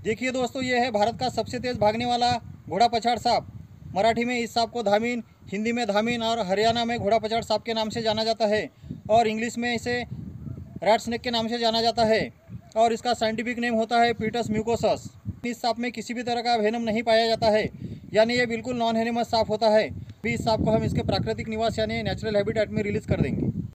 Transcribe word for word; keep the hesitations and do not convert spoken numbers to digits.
देखिए दोस्तों, ये है भारत का सबसे तेज़ भागने वाला घोड़ा पछाड़ सांप। मराठी में इस सांप को धामीन, हिंदी में धामीन और हरियाणा में घोड़ा पछाड़ सांप के नाम से जाना जाता है और इंग्लिश में इसे रैट स्नेक के नाम से जाना जाता है और इसका साइंटिफिक नेम होता है पीटस म्यूकोसस। इस सांप में किसी भी तरह का वेनम नहीं पाया जाता है, यानी ये बिल्कुल नॉन वेनेमस सांप होता है। भी इस सांप को हम इसके प्राकृतिक निवास यानी नेचुरल हैबिटेट में रिलीज़ कर देंगे।